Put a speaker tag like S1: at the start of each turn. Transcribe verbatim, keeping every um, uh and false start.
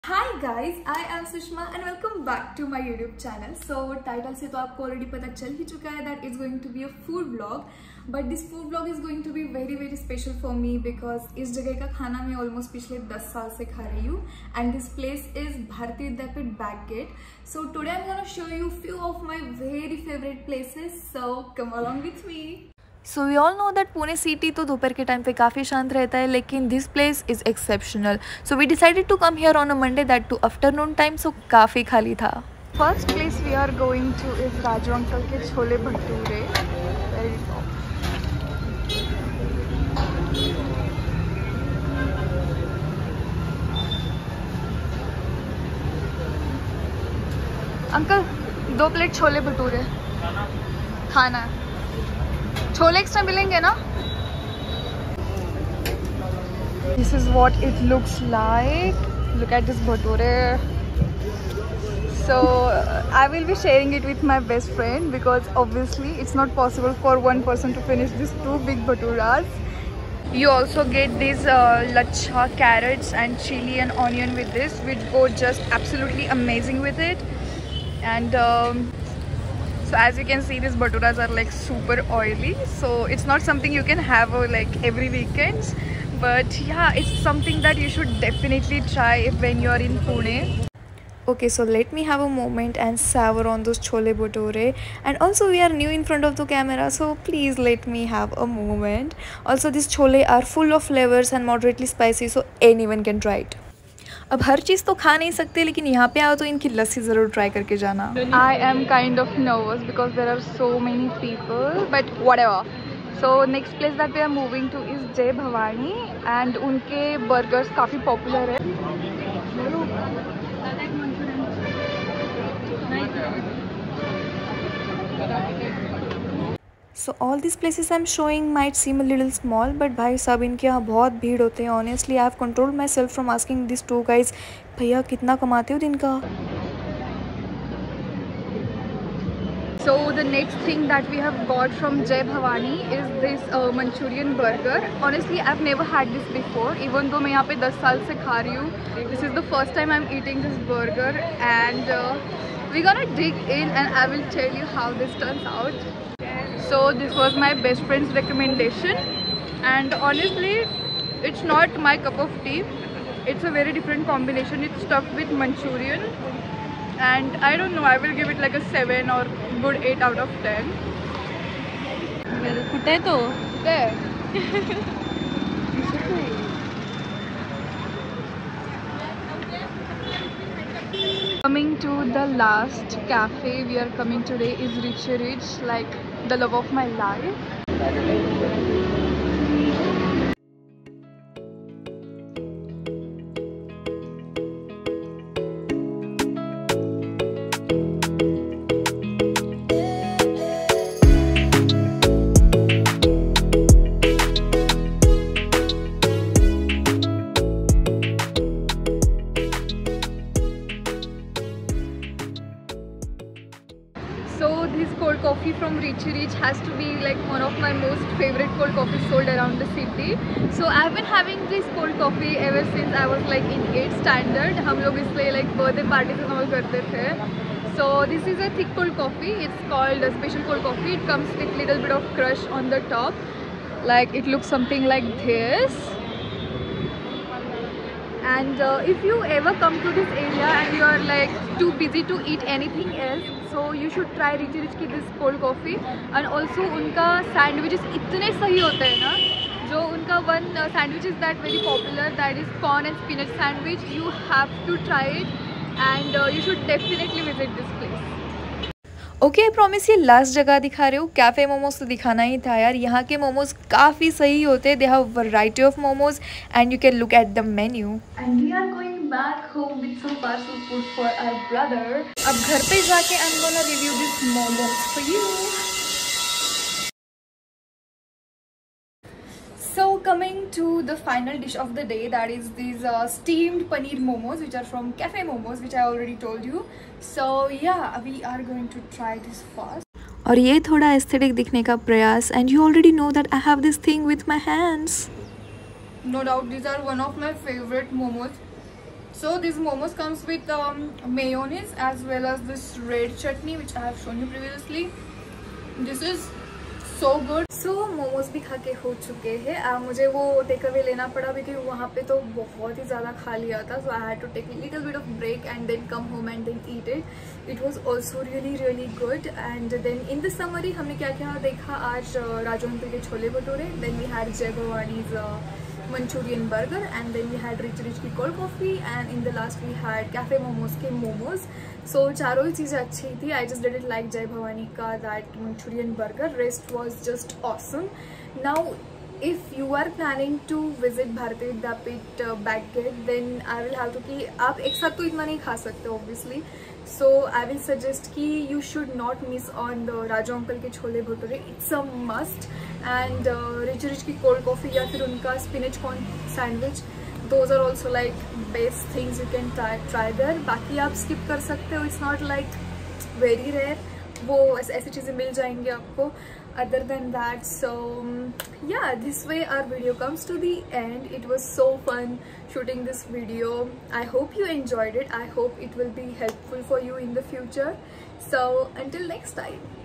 S1: Hi guys, I am Sushma and welcome back to my YouTube channel. So title से तो आपको already पता चल ही चुका है that it's going to be a food vlog, but this food vlog is going to be very very special for me because इस जगह का खाना मैं almost पिछले दस साल से खा रही हूँ and this place is Bharati Vidyapeeth back gate. So today I'm gonna show you few of my very favorite places. So come along with me.
S2: So we all know that Pune city तो दोपहर के time पे काफ़ी शांत रहता है, लेकिन this place is exceptional. So we decided to come here on a Monday, that too afternoon time, so काफ़ी खाली था.
S1: First place we are going to is Raju uncle के छोले भटूरे. वेरी अंकल दो प्लेट छोले भटूरे खाना है. छोले एक्स्ट्रा मिलेंगे ना? This is what it looks like. Look at this bhature. So uh, I will be sharing it with my best friend because obviously it's not possible for one person to finish these two big bhaturas. You also get these uh, lacha carrots and chili and onion with this, which go just absolutely amazing with it. And um, so as you can see, these bhaturas are like super oily, so it's not something you can have uh, like every weekends, but yeah, it's something that you should definitely try if when you are in Pune.
S2: Okay, so let me have a moment and savor on those chole bhature. And also we are new in front of the camera, so please let me have a moment. Also these chole are full of flavors and moderately spicy, so anyone can try it. अब हर चीज़ तो खा नहीं सकते, लेकिन यहाँ पे आओ तो इनकी लस्सी ज़रूर ट्राई करके जाना.
S1: I am kind of nervous because there are so many people, but whatever. So next place that we are moving to is जय भवानी and उनके burgers काफ़ी popular है.
S2: So all these places I'm showing might seem a little small, but भाई साहब इनके यहाँ बहुत भीड़ होते हैं. Honestly, I have controlled myself from asking these two guys, भैया कितना कमाते हो दिन का?
S1: So the next thing that we have got from Jai Bhavani is this uh, Manchurian burger. Honestly, I've never had this before, even though मैं यहाँ पे दस साल से खा रही हूँ. This is the first time I'm eating this burger, and uh, we're gonna dig in and I will tell you how this turns out. So this was my best friend's recommendation, and honestly, it's not my cup of tea. It's a very different combination. It's stuffed with Manchurian, and I don't know, I will give it like a seven or good eight out of ten.
S2: Potato.
S1: There. Coming to the last cafe we are coming today is Richie Rich, like the love of my life. So this cold coffee from Richie Rich has to be like one of my most favorite cold coffees sold around the city. So I've been having this cold coffee ever since I was like in eighth standard. हम लोग इसलिए like birthday parties and all करते थे. So this is a thick cold coffee. It's called a special cold coffee. It comes with little bit of crush on the top. Like it looks something like this. And uh, if you ever come to this area and you are like too busy to eat anything else, so you should try Richie Rich की this cold coffee. And also उनका sandwiches इतने सही होते हैं ना. जो उनका one uh, sandwich is that very popular, that is corn and spinach sandwich. You have to try it, and uh, you should definitely visit this place.
S2: Okay, I promise ये last जगह दिखा रहे हो. कैफ़े मोमोज तो दिखाना ही था यार. यहाँ के मोमोज काफ़ी सही होते हैं. They have variety of momos and you can look at the menu.
S1: And we are going back home with some parcel food for our brother. अब घर पे जाके I'm gonna review this momos for you. So coming to the final dish of the day, that is these uh, steamed paneer momos, which are from Cafe Momos, which I already told you. So yeah, we are going to try this first.
S2: और ये थोड़ा aesthetic दिखने का प्रयास. And you already know that I have this thing with my hands.
S1: No doubt, these are one of my favorite momos. So this momos comes with um, mayonnaise as well as this red chutney which I have shown you previously. This is so good.
S2: So momos भी खा के हो चुके हैं. uh, मुझे वो take away लेना पड़ा क्योंकि वहाँ पे तो बहुत ही ज़्यादा खा लिया था. So I had to take little bit of break and then come home and then eat it. It was also really really good. And then in the summary हमने क्या क्या देखा आज. राजू अंकल के chole bhature, then we had Jay Bhavani's Manchurian burger, and then we had Richie Rich की cold coffee, and in the last we had cafe momos के momos. So चारों ही चीज़ें अच्छी थी. I just didn't like जय भवानी का that Manchurian burger. Rest was just awesome. Now if you are planning to visit Bharati Vidyapeeth uh, back gate, then I will have to कि आप एक साथ तो इतना नहीं खा सकते obviously. So I will suggest कि you should not miss on the Raju uncle के chole bhature. It's a must. And uh, Richie Rich की cold coffee या फिर उनका spinach corn sandwich, those are also like best things you can try try there. बाकी आप skip कर सकते हो. It's not like very rare. वो ऐसे ऐसी चीज़ें मिल जाएंगी आपको. Other than that, so yeah, this way our video comes to the end. It was so fun shooting this video. I hope you enjoyed it. I hope it will be helpful for you in the future. So until next time.